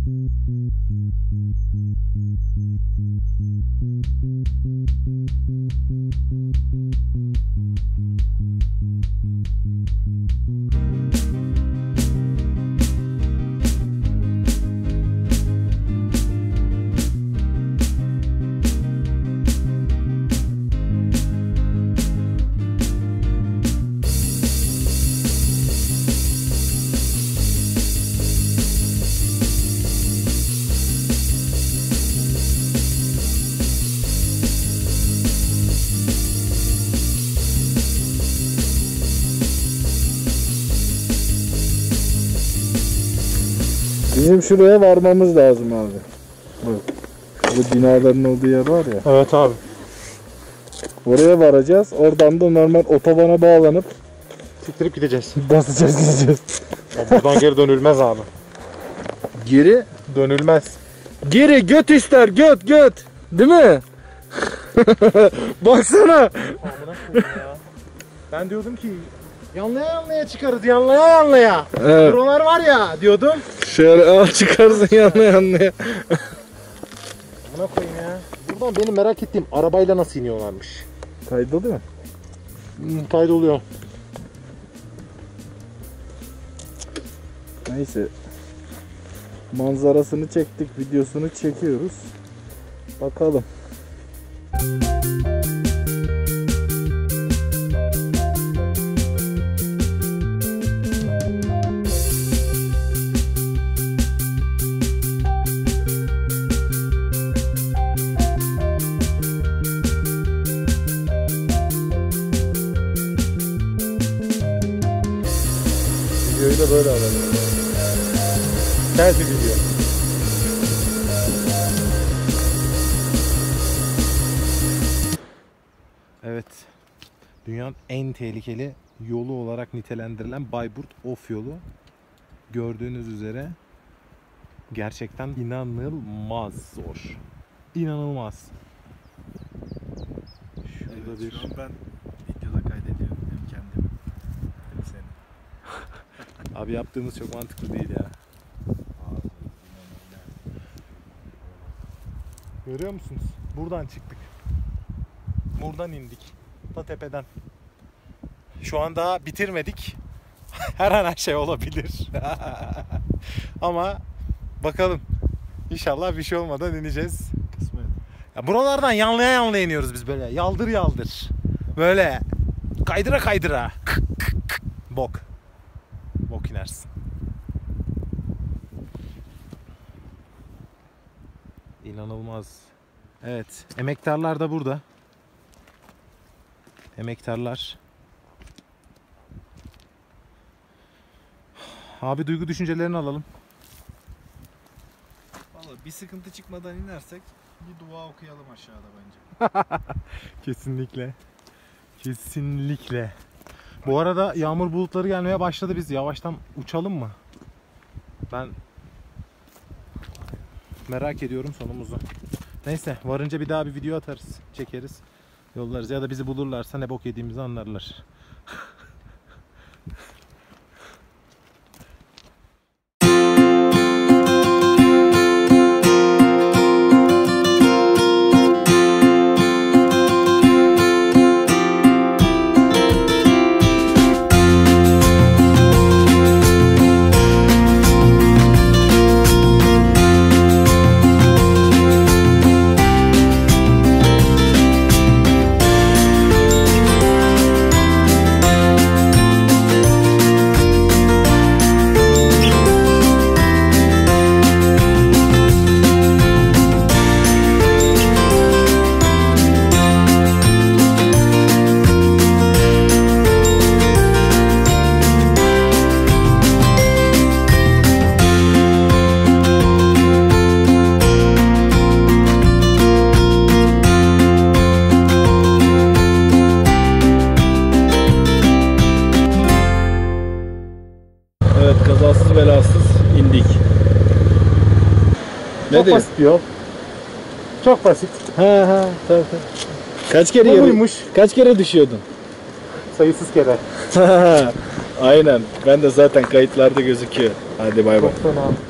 Bizim şuraya varmamız lazım abi. Bak. Bu binaların olduğu yer var ya. Evet abi. Oraya varacağız. Oradan da normal otobana bağlanıp siktirip gideceğiz. basacağız gideceğiz. Buradan geri dönülmez abi. Geri Dönülmez. Geri göt ister göt. Değil mi? Baksana. Ben diyordum ki yanlaya çıkarız yanlaya. Evet. Buralar var ya diyordum. Şöyle çıkarsın yanlaya. Buna koyayım ya. Buradan benim merak ettiğim arabayla nasıl iniyorlarmış. Kaydoluyor mu? Kaydoluyor. Neyse. Manzarasını çektik, videosunu çekiyoruz. Bakalım. Videoyu da böyle alalım. Selfie video. Evet. Dünyanın en tehlikeli yolu olarak nitelendirilen Bayburt Of yolu. Gördüğünüz üzere gerçekten inanılmaz zor. İnanılmaz. Şurada Evet, bir... şu an ben videoda kaydediyorum hem kendimi hem seni. Abi yaptığımız çok mantıklı değil ya. Görüyor musunuz? Buradan çıktık. Buradan indik. Ta tepeden. Şu an daha bitirmedik. Her an her şey olabilir. Ama bakalım. İnşallah bir şey olmadan ineceğiz. Kısmet. Ya buralardan yanlaya iniyoruz biz böyle. Yaldır yaldır. Böyle kaydıra. Bok. Bok inersin. İnanılmaz. Evet. Emektarlar da burada. Emektarlar. Abi duygu düşüncelerini alalım. Vallahi bir sıkıntı çıkmadan inersek bir dua okuyalım aşağıda bence. Kesinlikle. Kesinlikle. Bu arada yağmur bulutları gelmeye başladı. Biz yavaştan uçalım mı? Ben merak ediyorum sonumuzu. Neyse varınca bir daha bir video atarız. Çekeriz. Yollarız ya da bizi bulurlarsa ne bok yediğimizi anlarlar. Kazasız belasız indik. Çok basit yol. Çok basit. Tabii. Kaç kere kaç kere düşüyordun? Sayısız kere. Aynen. Ben de zaten kayıtlarda gözüküyor. Hadi bay bay. Çok fena.